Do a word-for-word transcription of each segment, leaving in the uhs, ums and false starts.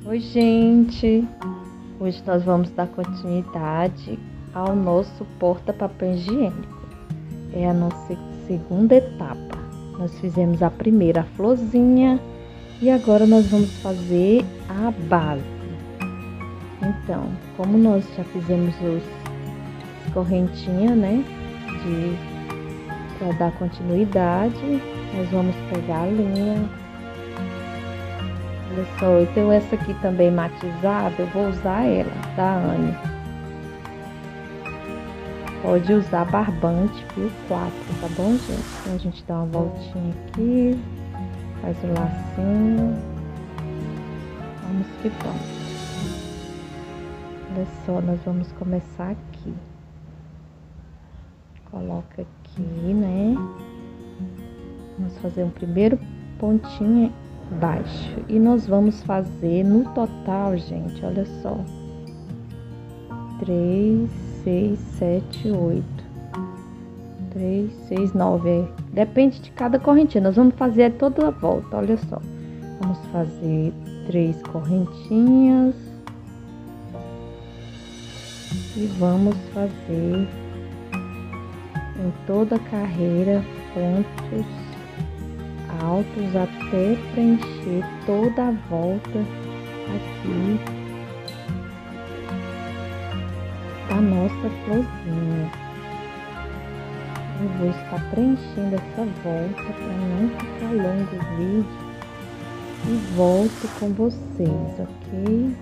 Oi, gente! Hoje nós vamos dar continuidade ao nosso porta-papel higiênico. É a nossa segunda etapa. Nós fizemos a primeira, a florzinha, e agora nós vamos fazer a base. Então, como nós já fizemos os correntinhas, né, de para dar continuidade, nós vamos pegar a linha. Olha só, eu tenho essa aqui também matizada, eu vou usar ela, da Anne. Pode usar barbante fio quatro, tá bom, gente? Então a gente dá uma voltinha aqui, faz o lacinho. Vamos que vamos. Olha só, nós vamos começar aqui. Coloca aqui, né? Vamos fazer um primeiro pontinho baixo. E nós vamos fazer no total, gente, olha só. Três, seis, sete, oito. Três, seis, nove. É. Depende de cada correntinha. Nós vamos fazer toda a volta, olha só. Vamos fazer três correntinhas. E vamos fazer em toda a carreira pontos altos até preencher toda a volta aqui da nossa florzinha. Eu vou estar preenchendo essa volta para não ficar longo o vídeo e volto com vocês, ok?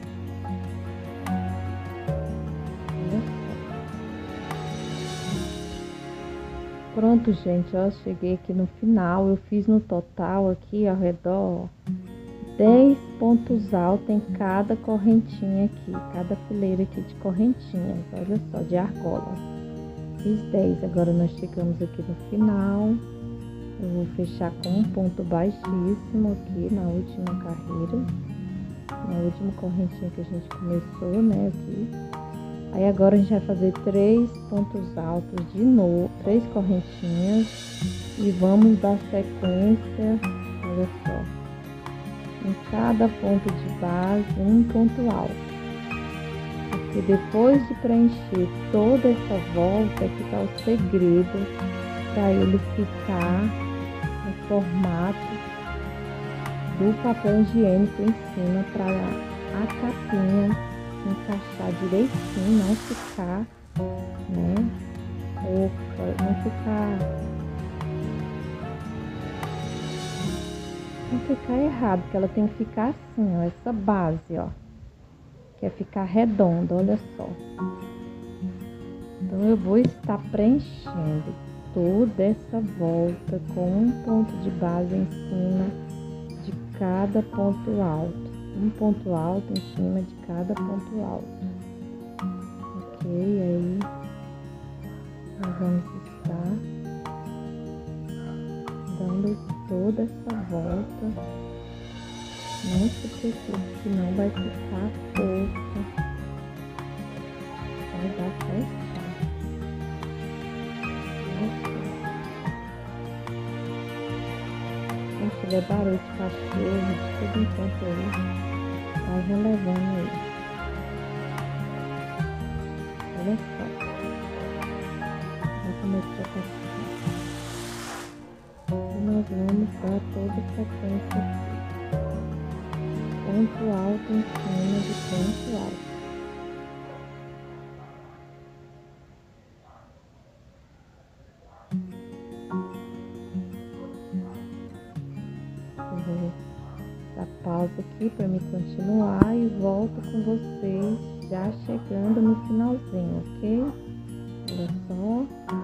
Pronto, gente, ó, cheguei aqui no final. Eu fiz no total aqui ao redor dez pontos altos em cada correntinha aqui, cada fileira aqui de correntinhas, olha só, de argola. Fiz dez, agora nós chegamos aqui no final. Eu vou fechar com um ponto baixíssimo aqui na última carreira, na última correntinha que a gente começou, né, aqui. Aí agora a gente vai fazer três pontos altos de novo, três correntinhas, e vamos dar sequência, olha só, em cada ponto de base um ponto alto, porque depois de preencher toda essa volta é que tá o segredo para ele ficar no formato do papel higiênico em cima, para a capinha encaixar direitinho, não ficar, né, oca, não ficar, não ficar errado, porque ela tem que ficar assim, ó, essa base, ó, que é ficar redonda, olha só. Então eu vou estar preenchendo toda essa volta com um ponto de base em cima de cada ponto alto. Um ponto alto em cima de cada ponto alto, ok? Aí nós vamos estar dando toda essa volta. Não se preocupe que não vai ficar pouco, vai dar certinho. Se tiver barulho de cachorro, de todo enquanto aí, vai relevando aí. Olha só. Olha como é que tá passando. E nós vamos dar toda a sequência aqui. Ponto alto em cima de ponto alto. Eu vou dar pausa aqui para me continuar e volto com vocês já chegando no finalzinho, ok? Olha só.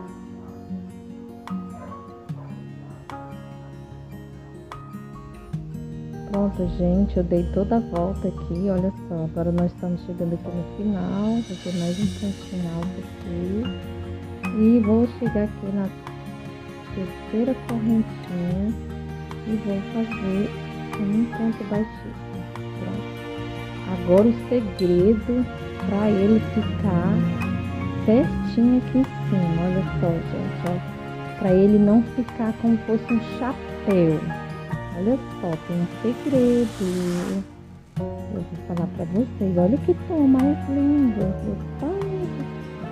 Pronto, gente, eu dei toda a volta aqui, olha só. Agora nós estamos chegando aqui no final, vou ter mais um pontinho alto aqui. E vou chegar aqui na terceira correntinha e vou fazer um ponto baixíssimo. Pronto. Agora o segredo para ele ficar certinho aqui em cima, olha só, gente, ó, para ele não ficar como se fosse um chapéu. Olha só, tem um segredo. Eu vou falar pra vocês, olha que tom mais lindo. Meu pai do céu.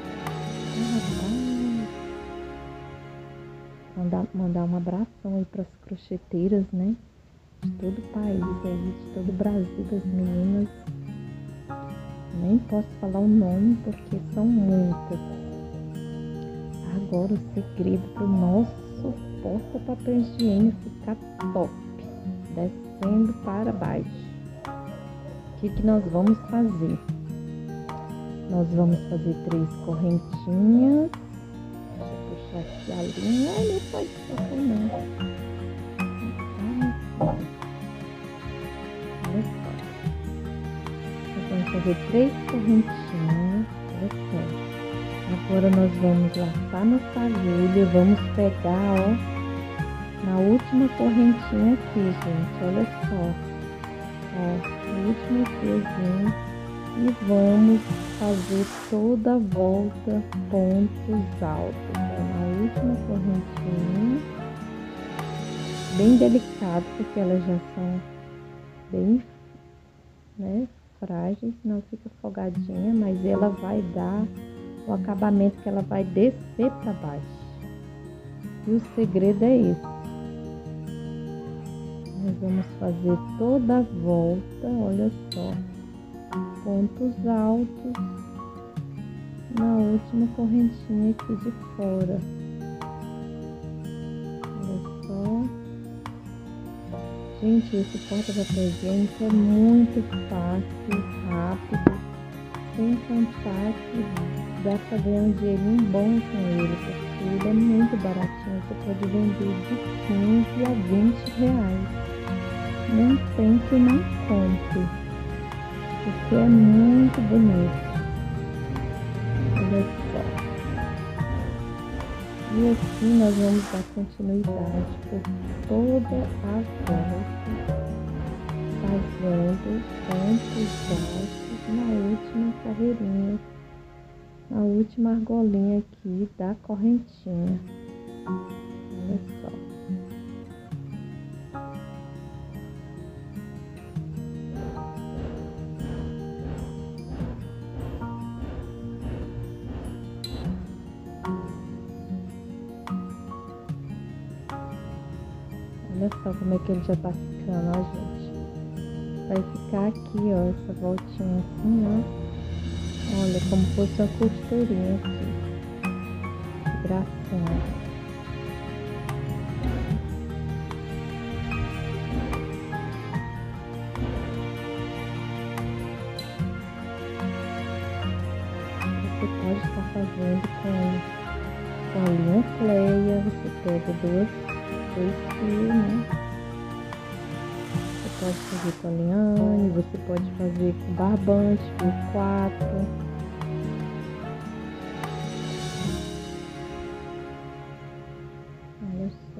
Rapaz. Mandar, mandar um abração aí pras crocheteiras, né? De todo o país aí, de todo o Brasil, das meninas. Nem posso falar o nome porque são muitas. Agora o segredo pro nosso porta-papel higiênico ficar top. Descendo para baixo. O que que nós vamos fazer? Nós vamos fazer três correntinhas. Deixa eu puxar aqui a linha. Ai, não pode tocar não. Olha só. Nós vamos fazer três correntinhas. Olha só. Agora nós vamos laçar nossa agulha. Vamos pegar, ó, na última correntinha aqui, gente. Olha só. Ó, o último fiozinho e vamos fazer toda a volta pontos altos, ó, na última correntinha, bem delicado porque elas já são bem, né, frágeis, não fica folgadinha, mas ela vai dar o acabamento que ela vai descer para baixo. E o segredo é esse. Nós vamos fazer toda a volta, olha só, pontos altos na última correntinha aqui de fora. Olha só. Gente, esse porta-papel higiênico é muito fácil, rápido, sem contar que dá pra ganhar um dinheirinho bom com ele, porque ele é muito baratinho, você pode vender de quinze a vinte reais. Não tem que não compre, porque é muito bonito. Olha só. E assim nós vamos dar continuidade por toda a volta, fazendo pontos altos na última carreirinha, na última argolinha aqui da correntinha. Olha só. Olha só como é que ele já tá ficando, ó, gente. Vai ficar aqui, ó, essa voltinha assim, ó. Olha, como fosse uma costurinha aqui. Que gracinha. Você pode estar fazendo com, com a linha Cleia. Você pega duas dois fios, né? Você pode fazer com a liane, você pode fazer com barbante, fio quatro. Olha só.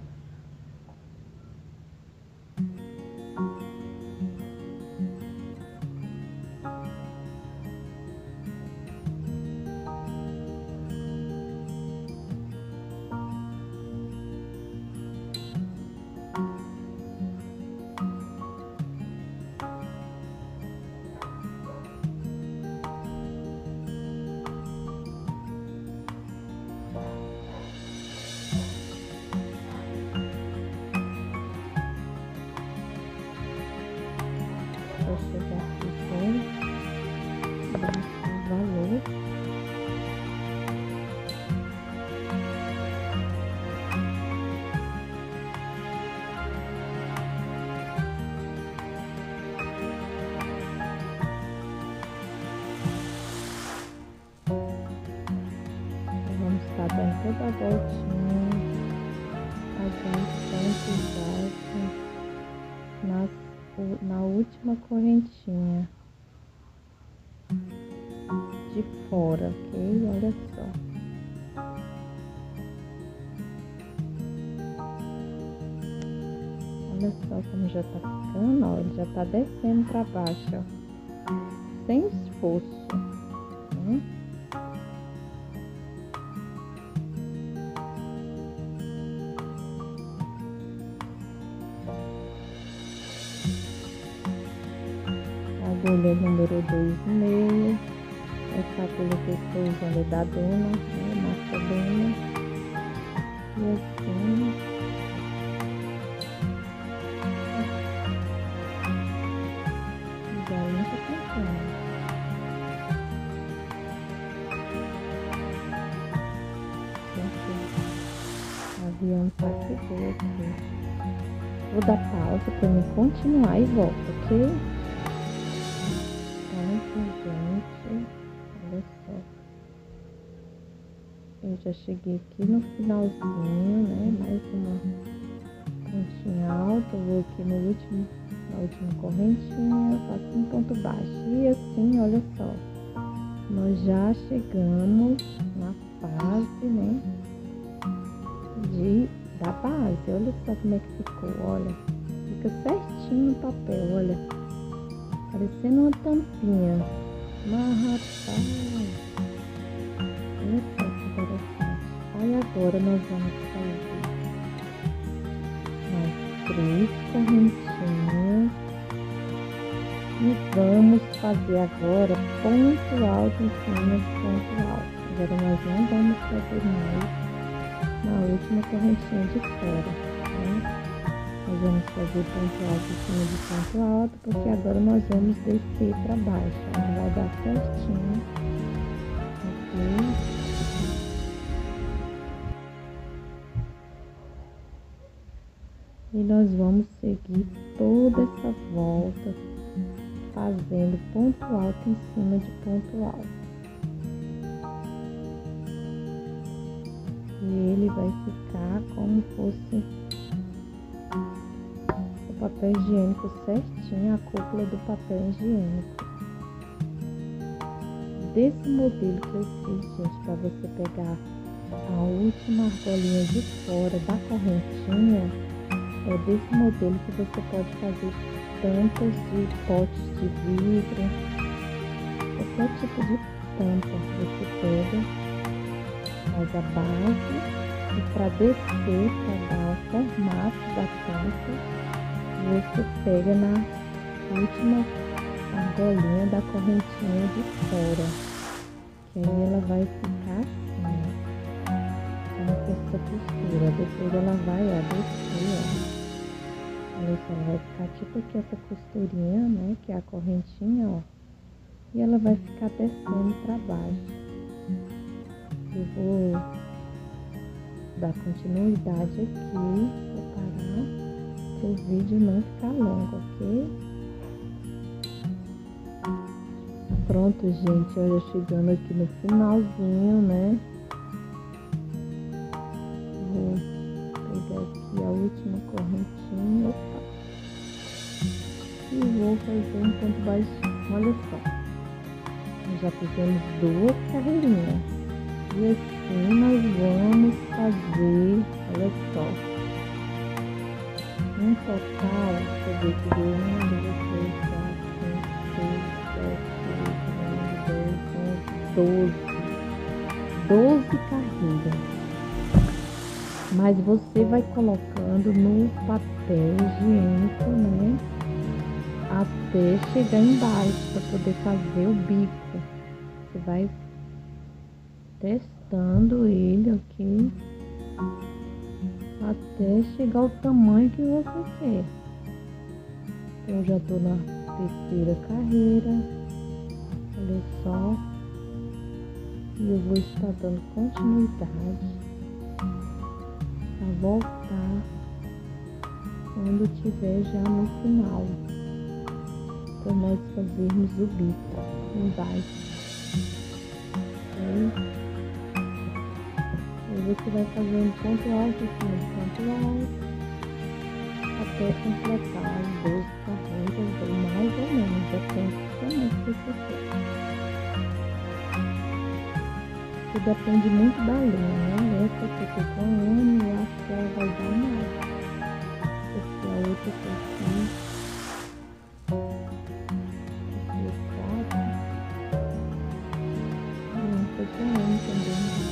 Vou chegar aqui com o valor. Vamos estar dando toda a voltinha, fazendo pontos altos nas na última correntinha de fora, ok? Olha só. Olha só como já tá ficando, ó, ele já tá descendo para baixo, ó, sem esforço, né? número dois e meio. Essa agulha que eu estou usando é da Duna, né? Marca Duna. E assim. Já não tá contando. O avião tá chegou aqui. Vou dar pausa para mim continuar e volto, ok? Pronto, gente. Olha só. Eu já cheguei aqui no finalzinho, né? Mais uma pontinha alta. Vou aqui no último, na última correntinha, faço um ponto baixo. E assim, olha só. Nós já chegamos na fase, né? De da base, olha só como é que ficou, olha, fica certinho no papel, olha, parecendo uma tampinha, mas rapaz, olha só que interessante. Aí agora nós vamos fazer mais três correntinhas e vamos fazer agora ponto alto em cima de ponto alto. Agora nós não vamos fazer mais na última correntinha de fora, né? Nós vamos fazer ponto alto em cima de ponto alto, porque agora nós vamos descer para baixo, ela vai dar certinho, ok? E nós vamos seguir toda essa volta, fazendo ponto alto em cima de ponto alto. E ele vai ficar como fosse o papel higiênico certinho, a cúpula do papel higiênico. Desse modelo que eu fiz, gente, para você pegar a última argolinha de fora da correntinha, é desse modelo que você pode fazer tampas de potes de vidro, qualquer tipo de tampa você pega. Faz a base e para descer, para dar o formato da tampa, você pega na última argolinha da correntinha de fora, que aí ela vai ficar assim, ó, com essa costura. Depois ela vai, ó, descer, ó. Olha só, ela vai ficar tipo aqui essa costurinha, né, que é a correntinha, ó, e ela vai ficar descendo para baixo. Eu vou dar continuidade aqui, vou parar para o vídeo não ficar longo, ok? Pronto, gente, olha, chegando aqui no finalzinho, né? Vou pegar aqui a última correntinha, opa, e vou fazer um ponto baixinho, olha só. Nós já fizemos duas carreirinhas. E assim nós vamos fazer, olha só, um total, deixa eu ver que deu um, dois, três, quatro, cinco, seis, sete, oito, nove, dez, onze, doze. doze carreiras. Mas você vai colocando no papel higiênico, né? Até chegar embaixo para poder fazer o bico. Você vai testando ele aqui até chegar ao tamanho que você quer. Eu já tô na terceira carreira, olha só, e eu vou estar dando continuidade para voltar quando tiver já no final, para nós fazermos o bico embaixo. Okay? Você vai fazendo ponto alto em cima de ponto alto até completar as doze carreiras, ou mais ou menos, depende também do que você quer. Isso depende muito da linha, né? Essa que eu tô com um ano, eu acho que ela vai dar mais, porque a outra que eu fiz, aqui é quatro, não, foi com um ano também.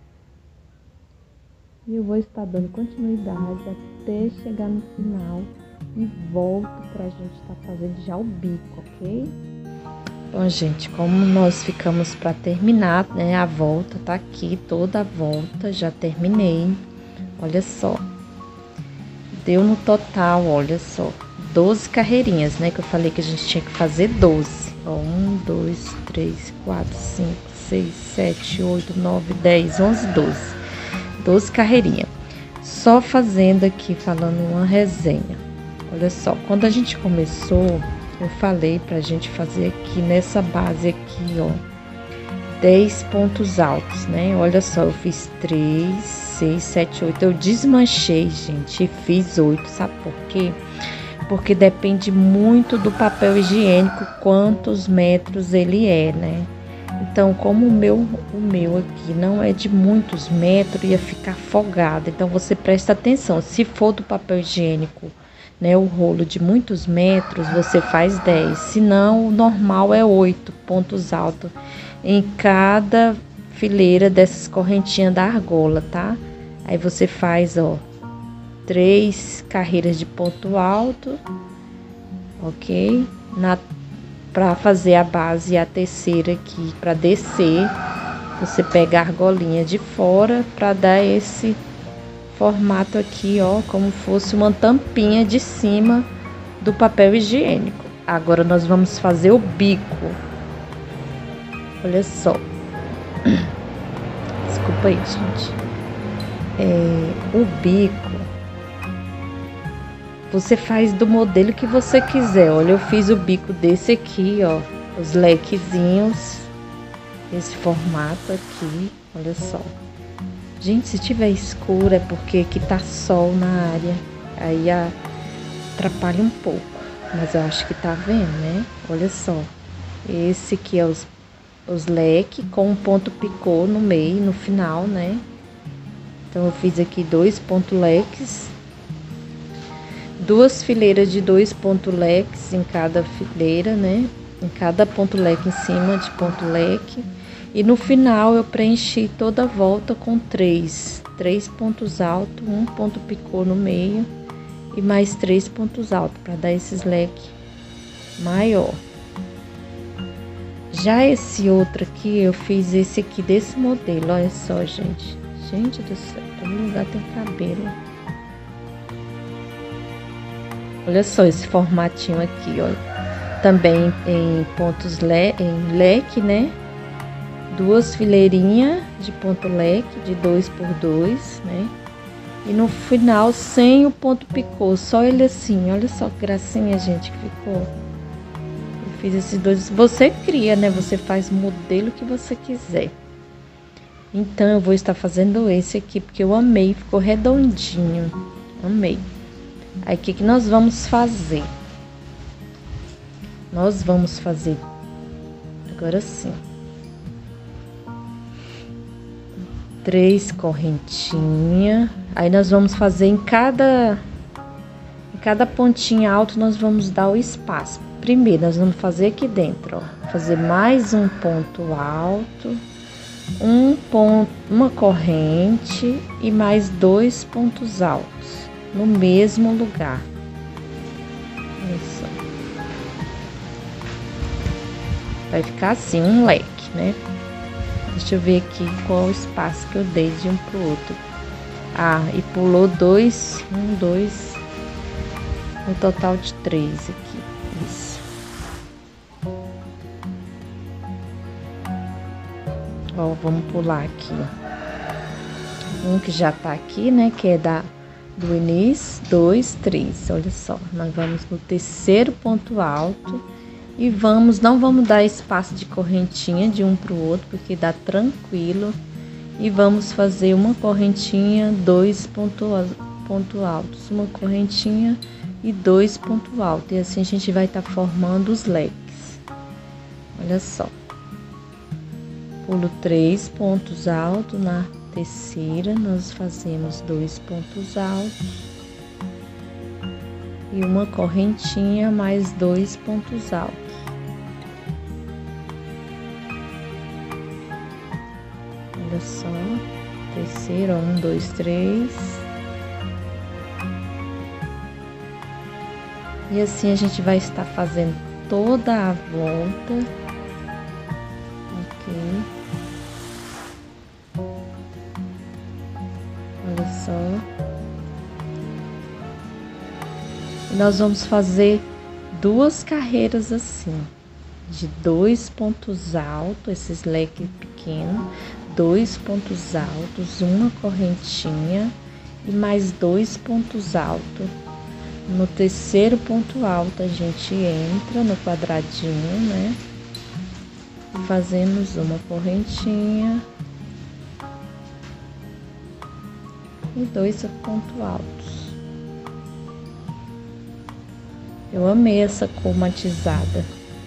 E eu vou estar dando continuidade até chegar no final e volto pra gente estar tá fazendo já o bico, ok? Bom, gente, como nós ficamos para terminar, né, a volta tá aqui, toda a volta, já terminei. Olha só. Deu no total, olha só, doze carreirinhas, né, que eu falei que a gente tinha que fazer doze. Ó, um, dois, três, quatro, cinco, seis, sete, oito, nove, dez, onze, doze. doze carreirinhas. Só fazendo aqui, falando uma resenha. Olha só, quando a gente começou, eu falei pra gente fazer aqui nessa base aqui, ó, dez pontos altos, né? Olha só, eu fiz três, seis, sete, oito. Eu desmanchei, gente, e fiz oito. Sabe por quê? Porque depende muito do papel higiênico, quantos metros ele é, né? Então, como o meu, o meu aqui não é de muitos metros, ia ficar folgado. Então, você presta atenção. Se for do papel higiênico, né, o rolo de muitos metros, você faz dez. Se não, o normal é oito pontos altos em cada fileira dessas correntinhas da argola, tá? Aí você faz, ó, três carreiras de ponto alto, ok? Na, pra fazer a base e a terceira aqui, pra descer, você pega a argolinha de fora pra dar esse formato aqui, ó, como fosse uma tampinha de cima do papel higiênico. Agora nós vamos fazer o bico. Olha só. Desculpa aí, gente. É, o bico, você faz do modelo que você quiser. Olha, eu fiz o bico desse aqui, ó. Os lequezinhos. Esse formato aqui. Olha só. Gente, se tiver escuro é porque aqui tá sol na área. Aí atrapalha um pouco. Mas eu acho que tá vendo, né? Olha só. Esse aqui é os, os leques com um ponto picô no meio, no final, né? Então, eu fiz aqui dois pontos leques. Duas fileiras de dois pontos leques em cada fileira, né? Em cada ponto leque em cima de ponto leque. E no final eu preenchi toda a volta com três, três pontos altos, um ponto picô no meio e mais três pontos altos para dar esses leques maior. Já esse outro aqui, eu fiz esse aqui desse modelo, olha só, gente. Gente do céu, todo lugar tem cabelo. Olha só esse formatinho aqui, olha. Também em pontos le em leque, né? Duas fileirinhas de ponto leque de dois por dois, né? E no final sem o ponto picô, só ele assim. Olha só que gracinha, gente, que ficou. Eu fiz esses dois. Você cria, né? Você faz o modelo que você quiser. Então eu vou estar fazendo esse aqui porque eu amei, ficou redondinho. Amei. Aí o que que nós vamos fazer? Nós vamos fazer agora sim. Três correntinhas. Aí nós vamos fazer em cada em cada pontinha alto, nós vamos dar o espaço. Primeiro nós vamos fazer aqui dentro, ó, fazer mais um ponto alto, um ponto, uma corrente e mais dois pontos altos no mesmo lugar. Isso. Vai ficar assim um leque, né? Deixa eu ver aqui qual o espaço que eu dei de um pro outro. Ah, e pulou dois, um, dois, um total de três aqui. Isso. Ó, vamos pular aqui, ó. Um que já tá aqui, né, que é da, do início, dois, três. Olha só, nós vamos no terceiro ponto alto. E vamos, não vamos dar espaço de correntinha de um para o outro, porque dá tranquilo. E vamos fazer uma correntinha, dois pontos ponto altos. Uma correntinha e dois pontos altos. E assim a gente vai estar tá formando os leques. Olha só. Pulo três pontos altos. Na terceira, nós fazemos dois pontos altos. E uma correntinha mais dois pontos altos. Olha só, terceiro, um, dois, três. E assim a gente vai estar fazendo toda a volta. Ok. Olha só. E nós vamos fazer duas carreiras assim, de dois pontos altos, esses leques pequenos, dois pontos altos, uma correntinha e mais dois pontos altos. No terceiro ponto alto a gente entra no quadradinho, né? E fazemos uma correntinha e dois pontos altos. Eu amei essa cor matizada.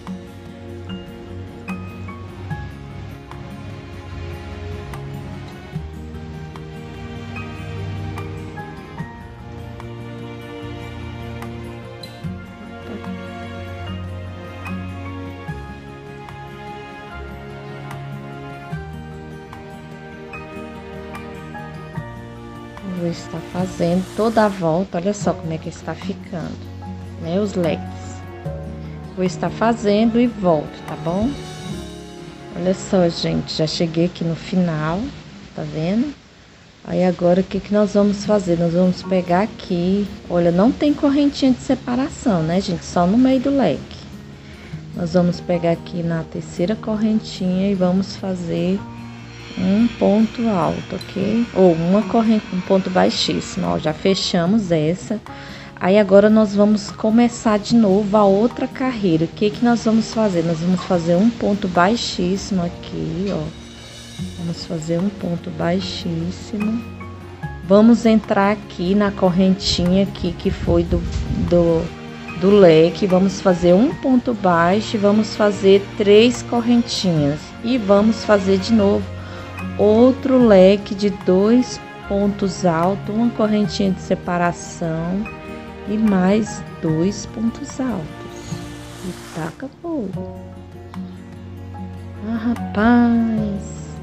Vou estar fazendo toda a volta, olha só como é que está ficando, né, os leques. Vou estar fazendo e volto, tá bom? Olha só, gente, já cheguei aqui no final, tá vendo? Aí agora o que que nós vamos fazer? Nós vamos pegar aqui, olha, não tem correntinha de separação, né, gente? Só no meio do leque. Nós vamos pegar aqui na terceira correntinha e vamos fazer um ponto alto, ok? Ou uma corrente, um ponto baixíssimo, ó, já fechamos essa. Aí agora nós vamos começar de novo a outra carreira. O que que nós vamos fazer? Nós vamos fazer um ponto baixíssimo aqui, ó. Vamos fazer um ponto baixíssimo. Vamos entrar aqui na correntinha aqui que foi do, do, do leque. Vamos fazer um ponto baixo e vamos fazer três correntinhas. E vamos fazer de novo outro leque de dois pontos altos, uma correntinha de separação e mais dois pontos altos. E taca fogo. Ah, rapaz,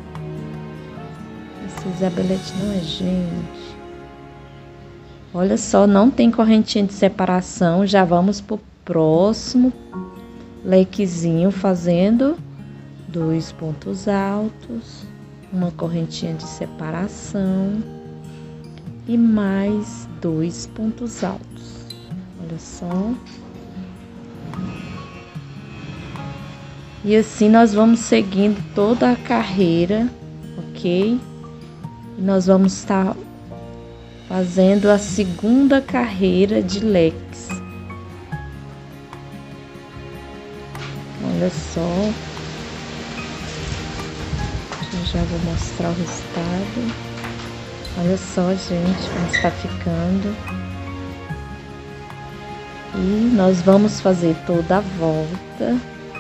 essa Isabelete não é gente. Olha só, não tem correntinha de separação. Já vamos pro próximo lequezinho fazendo dois pontos altos, uma correntinha de separação e mais dois pontos altos. Olha só. E assim nós vamos seguindo toda a carreira, ok? E nós vamos estar fazendo a segunda carreira de leques. Olha só. Já vou mostrar o resultado. Olha só, gente, como está ficando. E nós vamos fazer toda a volta.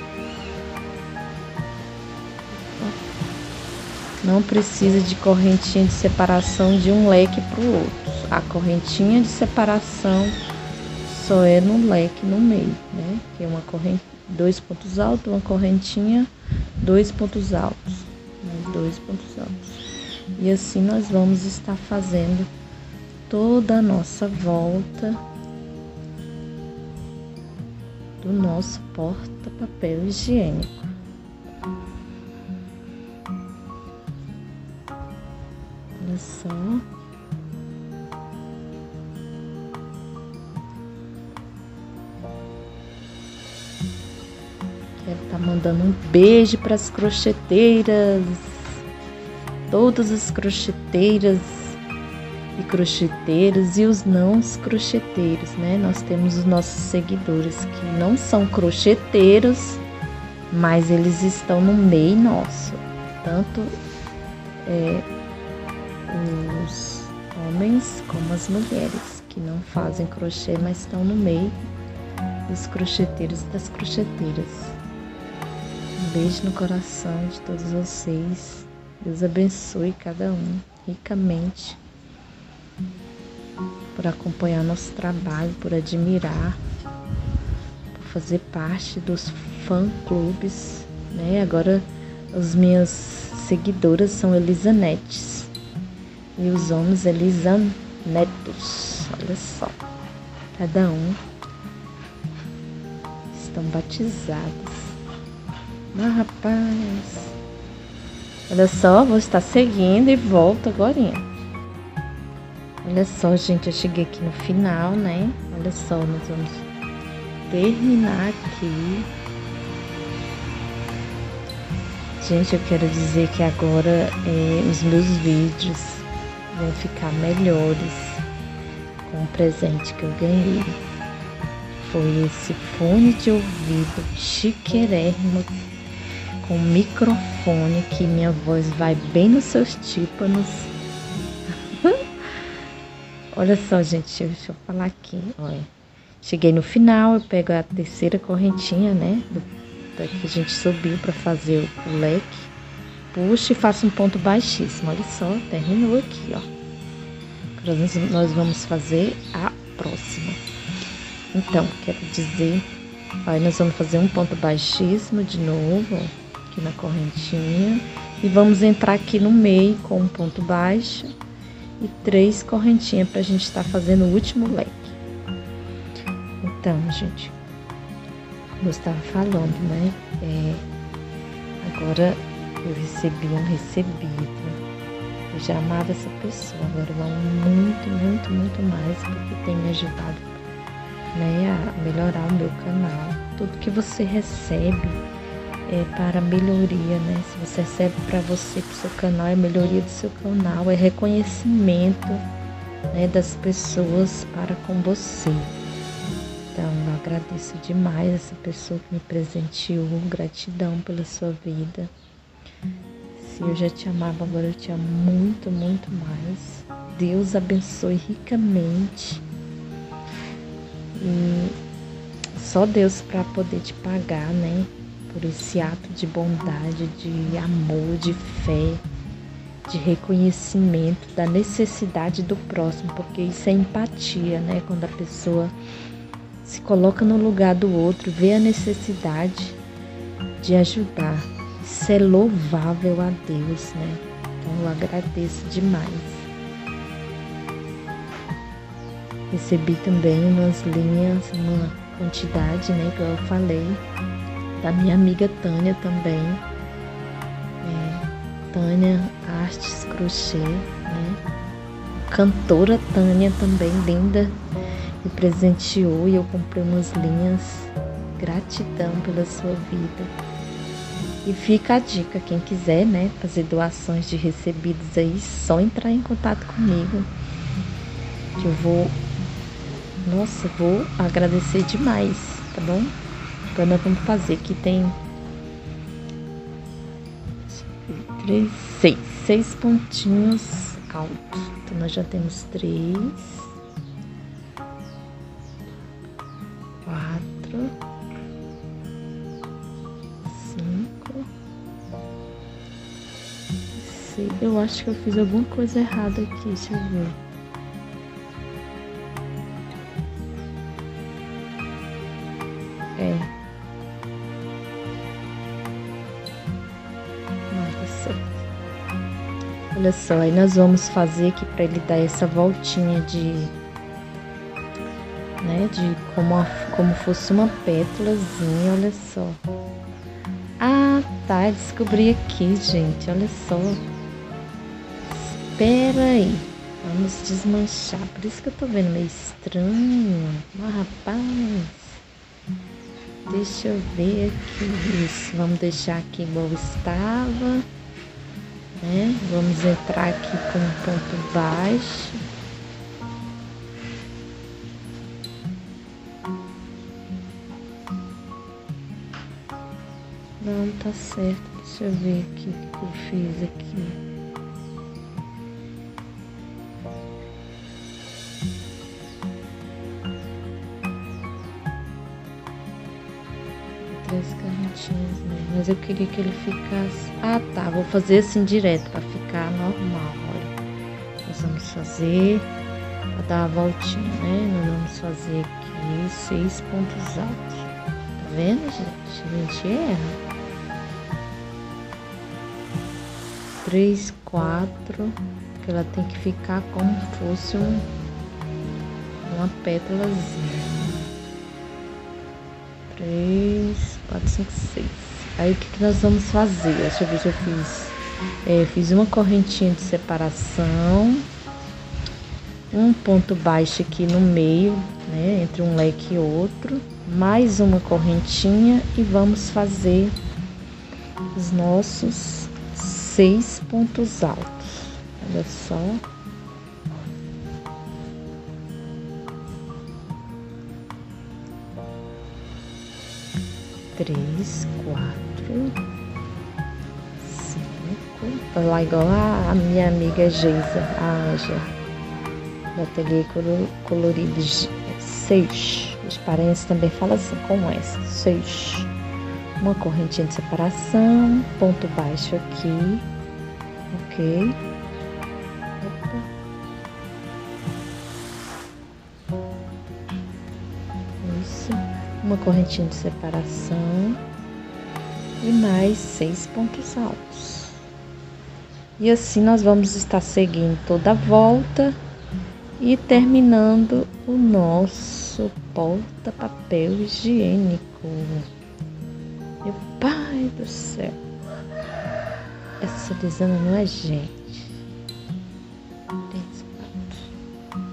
Não precisa de correntinha de separação de um leque para o outro. A correntinha de separação só é no leque no meio, né? Que é uma corrente, dois pontos altos, uma correntinha, dois pontos altos. Mais dois pontos altos. E assim nós vamos estar fazendo toda a nossa volta do nosso porta-papel higiênico. Olha só. Quero estar mandando um beijo para as crocheteiras, todas as crocheteiras e crocheteiros e os não crocheteiros, né? Nós temos os nossos seguidores que não são crocheteiros, mas eles estão no meio nosso, tanto é, os homens como as mulheres que não fazem crochê, mas estão no meio dos crocheteiros e das crocheteiras. Um beijo no coração de todos vocês. Deus abençoe cada um ricamente por acompanhar nosso trabalho, por admirar, por fazer parte dos fã-clubes, né? Agora as minhas seguidoras são Elisanetes e os homens Elisanetos. Olha só, cada um estão batizadas. Mas, rapaz, olha só, vou estar seguindo e volto agora. Olha só, gente, eu cheguei aqui no final, né? Olha só, nós vamos terminar aqui. Gente, eu quero dizer que agora é, os meus vídeos vão ficar melhores com o presente que eu ganhei. Foi esse fone de ouvido chiquérrimo com microfone que minha voz vai bem nos seus tímpanos. Olha só, gente, deixa eu falar aqui. Olha, cheguei no final, eu pego a terceira correntinha, né? Do, da que a gente subiu para fazer o leque. Puxo e faço um ponto baixíssimo. Olha só, terminou aqui, ó. Agora nós, nós vamos fazer a próxima. Então, quero dizer, aí nós vamos fazer um ponto baixíssimo de novo, ó, aqui na correntinha. E vamos entrar aqui no meio com um ponto baixo e três correntinhas para a gente estar fazendo o último leque. Então, gente, eu estava falando, né? É, agora eu recebi um recebido. Eu já amava essa pessoa, agora eu amo muito, muito, muito mais, porque tem me ajudado, né, a melhorar o meu canal. Tudo que você recebe é para melhoria, né? Se você recebe para você, para o seu canal, é melhoria do seu canal, é reconhecimento, né, das pessoas para com você. Então, eu agradeço demais essa pessoa que me presenteou, gratidão pela sua vida. Se eu já te amava, agora eu te amo muito, muito mais. Deus abençoe ricamente. E só Deus para poder te pagar, né? Por esse ato de bondade, de amor, de fé, de reconhecimento da necessidade do próximo, porque isso é empatia, né? Quando a pessoa se coloca no lugar do outro, vê a necessidade de ajudar. Isso é louvável a Deus, né? Então eu agradeço demais. Recebi também umas linhas, uma quantidade, né? Que eu falei, da minha amiga Tânia também. É, Tânia Artes Crochê, né? Cantora Tânia também, linda, me presenteou e eu comprei umas linhas. Gratidão pela sua vida. E fica a dica, quem quiser, né, fazer doações de recebidos aí, só entrar em contato comigo, que eu vou, nossa, vou agradecer demais, tá bom? Agora nós vamos fazer, aqui tem três, seis, seis pontinhos altos, então nós já temos três, quatro, eu acho que eu fiz alguma coisa errada aqui, deixa eu ver. É. Nossa. Olha só, aí nós vamos fazer aqui para ele dar essa voltinha de, né, de como, a, como fosse uma pétalazinha, olha só. Ah, tá, descobri aqui, gente, olha só. Espera aí, vamos desmanchar. Por isso que eu tô vendo meio estranho. Mas, rapaz, deixa eu ver aqui. Isso, vamos deixar aqui igual estava, né? Vamos entrar aqui com um ponto baixo. Não, tá certo. Deixa eu ver aqui o que eu fiz aqui. Três correntinhas, né? Mas eu queria que ele ficasse... Ah, tá. Vou fazer assim direto para ficar normal. Olha. Nós vamos fazer... Para dar a voltinha, né? Nós vamos fazer aqui seis pontos altos. Tá vendo, gente? A gente erra. Três, quatro. Que ela tem que ficar como se fosse um, uma pétalazinha. três, quatro, cinco, seis. Aí o que, que nós vamos fazer? Deixa eu ver se eu fiz. É, eu fiz uma correntinha de separação, um ponto baixo aqui no meio, né, entre um leque e outro, mais uma correntinha e vamos fazer os nossos seis pontos altos. Olha só. Três, quatro, cinco. Olha lá, igual a, a minha amiga Geisa, a Anja, do ateliê colorido. Seis. Os parentes também falam assim, como essa. Seis. Uma correntinha de separação, ponto baixo aqui, ok. Opa. Isso. Uma correntinha de separação e mais seis pontos altos. E assim nós vamos estar seguindo toda a volta e terminando o nosso porta-papel higiênico. Meu pai do céu, essa Lisana não é gente. Três, quatro.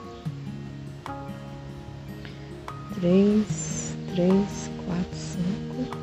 Três, três, quatro, cinco,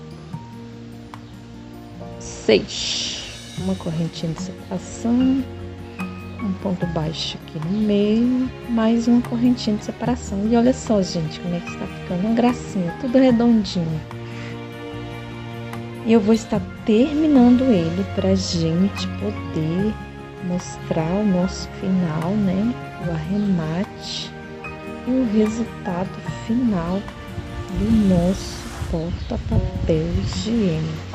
seis. Uma correntinha de separação, um ponto baixo aqui no meio, mais uma correntinha de separação. E olha só, gente, como é que está ficando uma gracinha, tudo redondinho. E eu vou estar terminando ele pra gente poder mostrar o nosso final, né? O arremate e o resultado final do nosso porta-papel higiênico.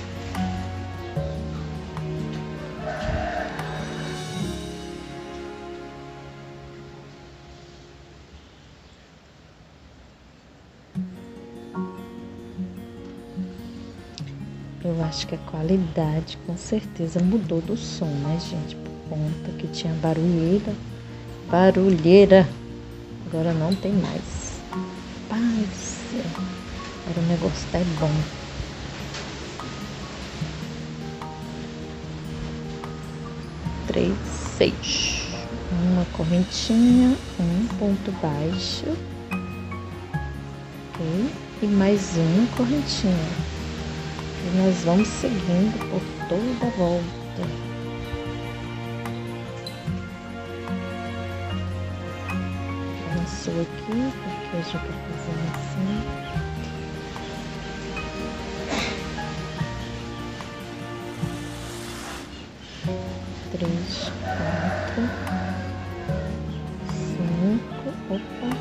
Eu acho que a qualidade com certeza mudou do som, né, gente? Por conta que tinha barulheira, barulheira. Agora não tem mais. Pai do céu. Agora o negócio tá bom. Três, seis. Uma correntinha, um ponto baixo. Ok. E mais uma correntinha. E nós vamos seguindo por toda a volta. Avançou aqui, porque eu já estou fazendo assim. Três, quatro, cinco, opa.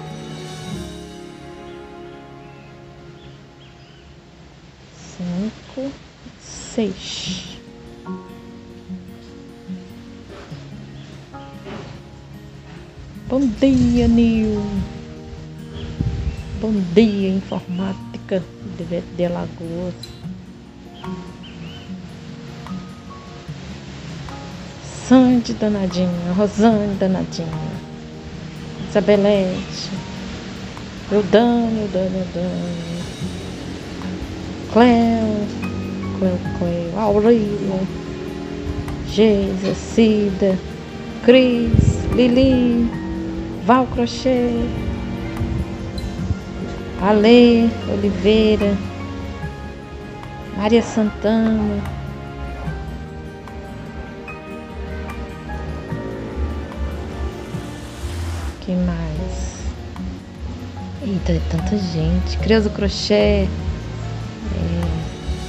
Cinco, seis. Bom dia, Nil. Bom dia, informática de, de Alagoas. Sandy danadinha, Rosane danadinha, Isabelete, Eudânia, Eudânia, Eudânia, Cleo, Cleo, Cleo, Aurília, Geisa, Cida, Cris, Lili, Val Crochê, Ale Oliveira, Maria Santana, quem mais? Eita, é tanta gente. Creuza Crochê, é,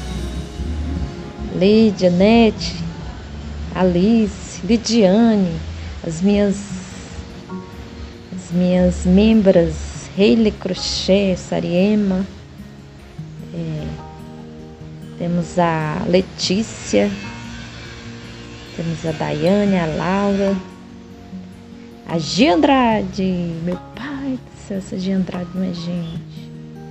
Lídia, Nete, Alice, Lidiane, as minhas as minhas membras, Reile Crochê, Sariema, é, temos a Letícia, temos a Daiane, a Laura, a Gia Andrade, meu pai do céu, essa Gia Andrade não é gente.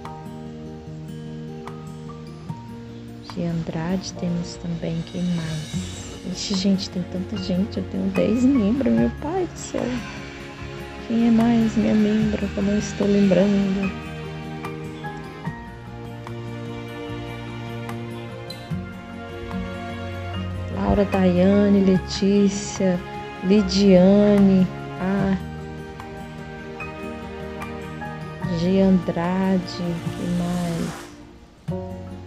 Gia Andrade, temos também, quem mais? Ixi, gente, tem tanta gente, eu tenho dez membros, meu pai do céu. Quem é mais minha membro que eu não estou lembrando? Laura, Daiane, Letícia, Lidiane, a G. Andrade, que mais?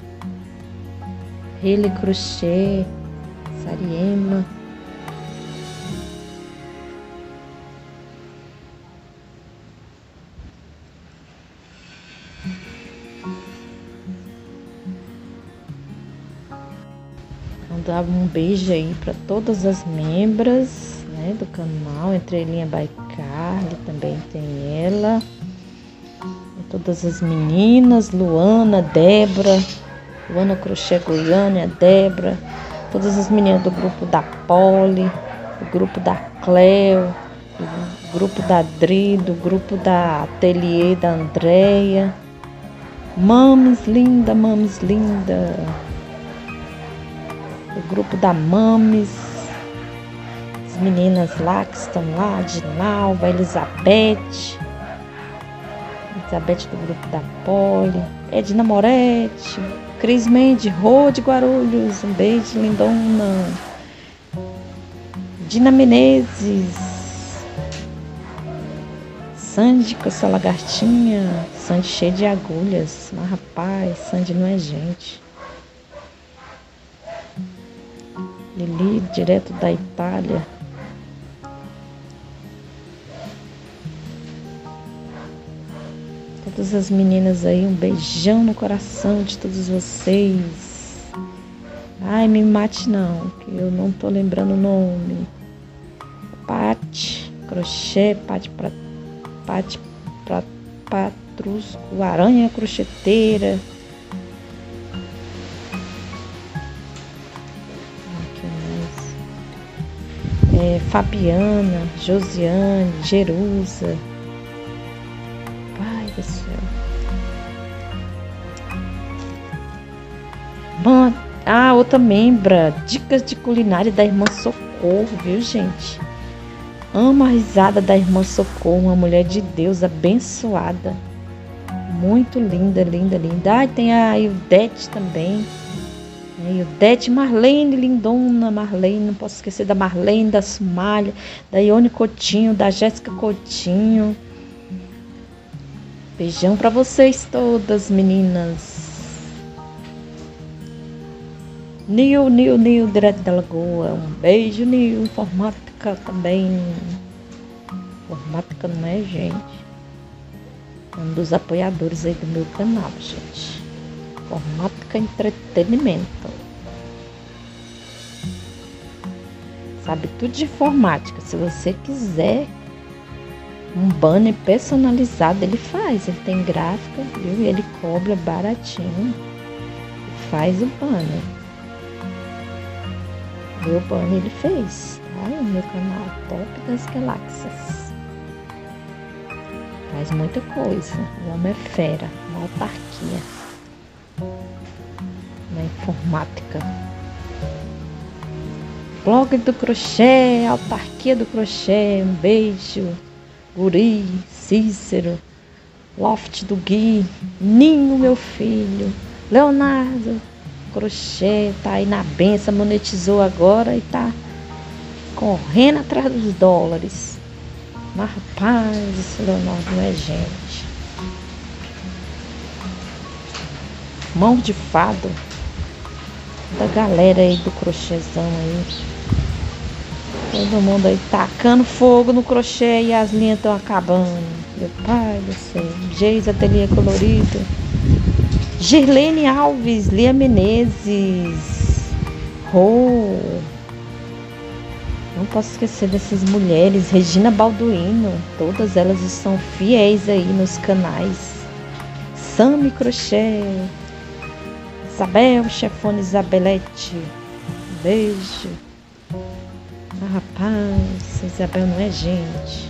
Hele Crochê, Sariema. Mandar um beijo aí para todas as membros, né, do canal, Entrelinha by Carly, também tem ela. E todas as meninas, Luana, Débora, Luana Crochê Goiânia, Débora, todas as meninas do grupo da Poli, do grupo da Cleo, do grupo da Dri, do grupo da Ateliê da Andréia. Mames linda, mames linda. O grupo da Mames, as meninas lá que estão lá, Dinalva, Elizabeth, Elizabeth do grupo da Poli, Edna Moretti, Cris Mendes, Rô de Guarulhos, um beijo, lindona, Dina Menezes, Sandy com essa lagartinha, Sandy cheia de agulhas, mas rapaz, Sandy não é gente. Lili, direto da Itália. Todas as meninas aí, um beijão no coração de todos vocês. Ai, me mate não, que eu não tô lembrando o nome. Pati, Crochê, Pati pra, Pati pra, Patrusco, Aranha Crocheteira. É, Fabiana, Josiane, Jerusa. Pai do céu. Bom, ah, outra membra. Dicas de culinária da irmã Socorro, viu, gente? Amo a risada da irmã Socorro, uma mulher de Deus abençoada. Muito linda, linda, linda. Ah, tem a Ildete também. E o Dete, Marlene, lindona, Marlene, não posso esquecer da Marlene, da Sumália, da Ione Coutinho, da Jéssica Coutinho. Beijão pra vocês todas, meninas. Nil, Nil, Nil, direto da Lagoa. Um beijo, Nil. Informática também. Informática não é, gente? É um dos apoiadores aí do meu canal, gente. Informática Entretenimento. Sabe tudo de informática. Se você quiser um banner personalizado, ele faz. Ele tem gráfica, viu? Ele cobra baratinho. Faz o banner. Meu banner ele fez. Tá? No meu canal Top das Galáxias. Faz muita coisa. O homem é fera. Uma autarquia na informática. Blog do Crochê, Autarquia do Crochê, um beijo. Guri, Cícero, Loft do Gui, Ninho, meu filho, Leonardo Crochê, tá aí na benção, monetizou agora e tá correndo atrás dos dólares. Mas rapaz, esse Leonardo não é gente. Mão de fado da galera aí do crochêzão aí. Todo mundo aí tacando fogo no crochê e as linhas estão acabando. Meu pai do céu. Geis Ateliê Colorido. Girlene Alves, Lia Menezes. Oh. Não posso esquecer dessas mulheres. Regina Balduino. Todas elas estão fiéis aí nos canais. Sami Crochê. Isabel, chefona Isabelete. Beijo. Ah, rapaz, Isabel não é gente.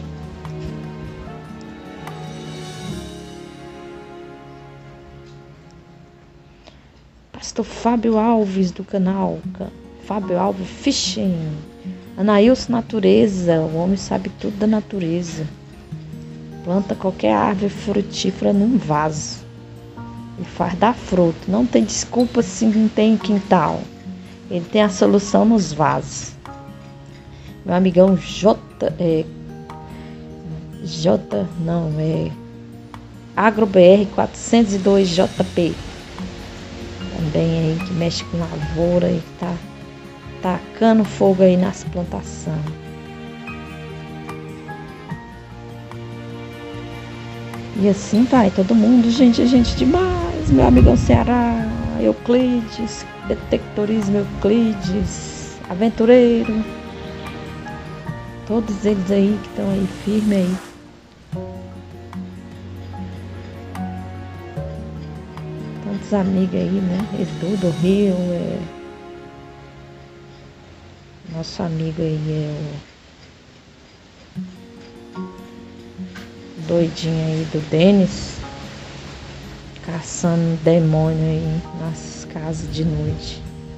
Pastor Fábio Alves do canal Fábio Alves Fishing. Anailson Natureza, o homem sabe tudo da natureza. Planta qualquer árvore frutífera num vaso e faz dar fruto. Não tem desculpa se não tem quintal. Ele tem a solução nos vasos. Meu amigão J, é, J, não, é AgroBR quatrocentos e dois J P. Também aí que mexe com lavoura e tá tacando fogo aí nas plantações. E assim vai, todo mundo, gente, gente demais. Meu amigão Ceará, Euclides, Detectorismo Euclides, Aventureiro. Todos eles aí que estão aí firme aí. Tantos amigos aí, né? Edu do Rio, é... nosso amigo aí é o doidinho aí do Denis, caçando demônio aí nas casas de noite,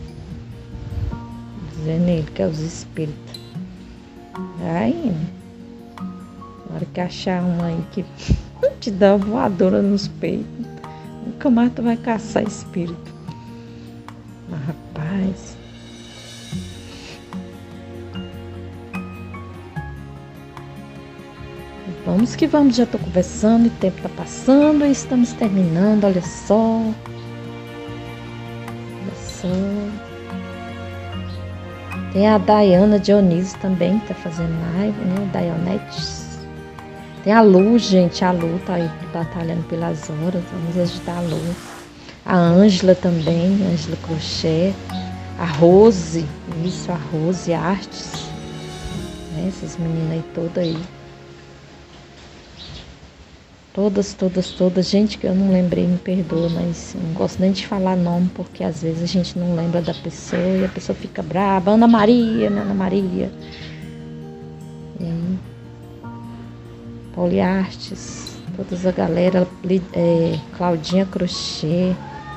dizendo ele que é os espíritos. Aí, na hora que achar um aí que te dá uma voadora nos peitos, nunca mais tu vai caçar espírito. Mas rapaz, vamos que vamos, já tô conversando e o tempo tá passando e estamos terminando, olha só. Olha só. Tem a Dayana Dionísio também, que tá fazendo live, né? Daionetes. Tem a Lu, gente, a Lu tá aí batalhando pelas horas, vamos ajudar a Lu. A Ângela também, Ângela Crochê. A Rose, isso, a Rose Artes. Né? Essas meninas aí todas aí. Todas, todas, todas. Gente, que eu não lembrei, me perdoa, mas eu não gosto nem de falar nome, porque às vezes a gente não lembra da pessoa e a pessoa fica brava. Ana Maria, né? Ana Maria. E aí, Poliartes, todas a galera, é, Claudinha Crochê.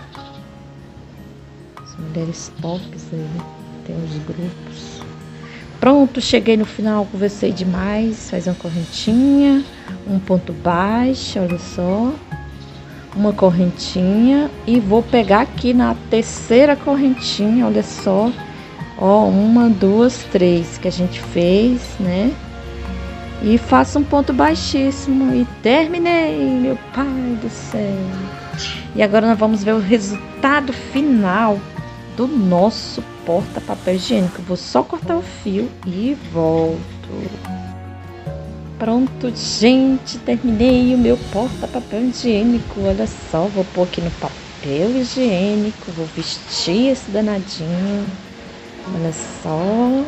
As mulheres tops aí, tem os grupos. Pronto, cheguei no final, conversei demais. Faz uma correntinha, um ponto baixo, olha só, uma correntinha e vou pegar aqui na terceira correntinha, olha só, ó, uma, duas, três que a gente fez, né? E faço um ponto baixíssimo e terminei, meu pai do céu. E agora nós vamos ver o resultado final do nosso porta-papel higiênico. Vou só cortar o fio e volto. Pronto, gente, terminei o meu porta-papel higiênico. Olha só, vou pôr aqui no papel higiênico, vou vestir esse danadinho. Olha só.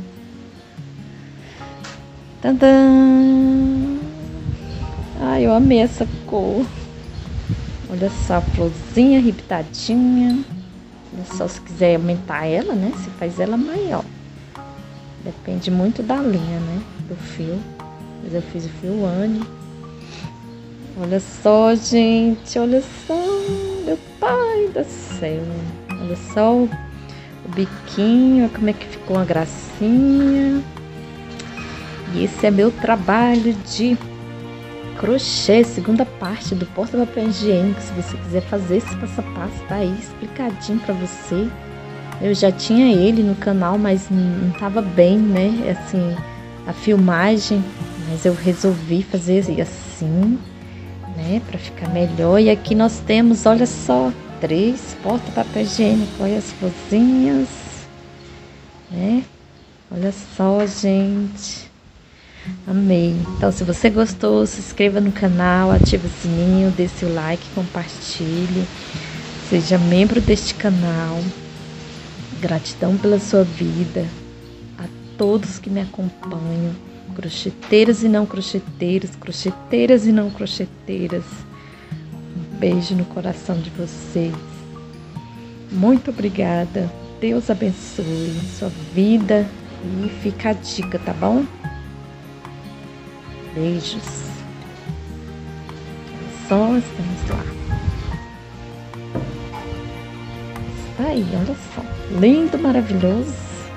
Tadã! Ai, eu amei essa cor. Olha só, a florzinha riptadinha. Olha só, se quiser aumentar ela, né? Você faz ela maior. Depende muito da linha, né? Do fio. Mas eu fiz o fio Anne. Olha só, gente. Olha só. Meu pai do céu. Olha só o, o biquinho. Olha como é que ficou uma gracinha. E esse é meu trabalho de crochê, segunda parte do porta-papel higiênico. Se você quiser fazer esse passo a passo, tá aí explicadinho pra você. Eu já tinha ele no canal, mas não tava bem, né? Assim, a filmagem. Mas eu resolvi fazer assim, né? Pra ficar melhor. E aqui nós temos, olha só, três porta-papel higiênico. Olha as florzinhas, né? Olha só, gente. Amei. Então, se você gostou, se inscreva no canal, ative o sininho, dê seu like, compartilhe. Seja membro deste canal. Gratidão pela sua vida. A todos que me acompanham. Crocheteiras e não crocheteiros, crocheteiras e não crocheteiras. Um beijo no coração de vocês. Muito obrigada. Deus abençoe sua vida. E fica a dica, tá bom? Beijos. Só estamos lá. Está aí, olha só. Lindo, maravilhoso.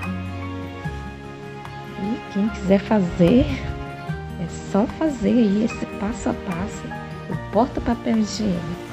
E quem quiser fazer, é só fazer aí esse passo a passo. O porta-papel higiênico.